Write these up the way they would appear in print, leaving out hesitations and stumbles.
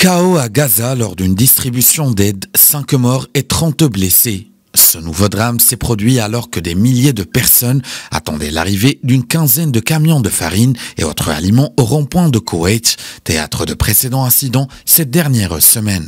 Chaos à Gaza lors d'une distribution d'aide, 5 morts et 30 blessés. Ce nouveau drame s'est produit alors que des milliers de personnes attendaient l'arrivée d'une quinzaine de camions de farine et autres aliments au rond-point de Koweït, théâtre de précédents incidents cette dernière semaine.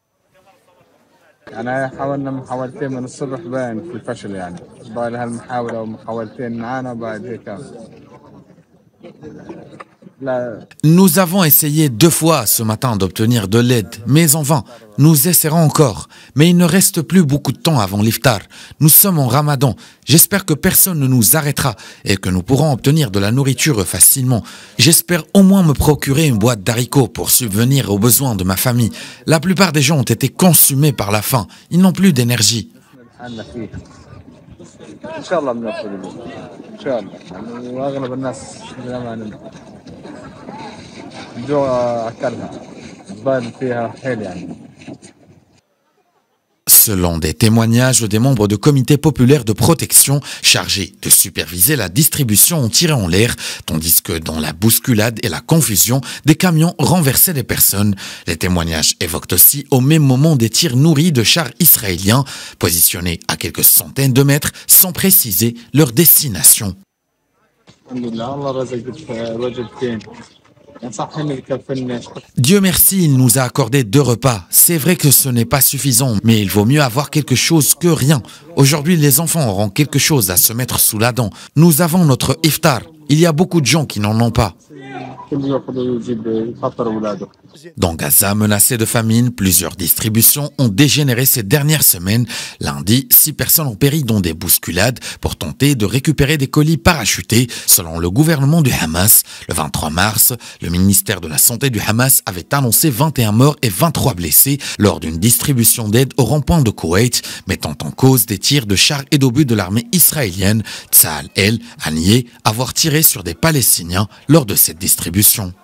Nous avons essayé 2 fois ce matin d'obtenir de l'aide, mais en vain. Nous essaierons encore. Mais il ne reste plus beaucoup de temps avant l'iftar. Nous sommes en ramadan. J'espère que personne ne nous arrêtera et que nous pourrons obtenir de la nourriture facilement. J'espère au moins me procurer une boîte d'haricots pour subvenir aux besoins de ma famille. La plupart des gens ont été consumés par la faim. Ils n'ont plus d'énergie. Selon des témoignages des membres de comités populaires de protection chargés de superviser la distribution ont tiré en l'air, tandis que dans la bousculade et la confusion, des camions renversaient des personnes. Les témoignages évoquent aussi au même moment des tirs nourris de chars israéliens, positionnés à quelques centaines de mètres sans préciser leur destination. Dieu merci, il nous a accordé 2 repas. C'est vrai que ce n'est pas suffisant, mais il vaut mieux avoir quelque chose que rien. Aujourd'hui, les enfants auront quelque chose à se mettre sous la dent. Nous avons notre iftar. Il y a beaucoup de gens qui n'en ont pas. Dans Gaza, menacé de famine, plusieurs distributions ont dégénéré ces dernières semaines. Lundi, 6 personnes ont péri dans des bousculades pour tenter de récupérer des colis parachutés, selon le gouvernement du Hamas. Le 23 mars, le ministère de la Santé du Hamas avait annoncé 21 morts et 23 blessés lors d'une distribution d'aide au rond-point de Koweït, mettant en cause des tirs de chars et d'obus de l'armée israélienne. Tsahal, elle, a nié avoir tiré sur des Palestiniens lors de cette distribution.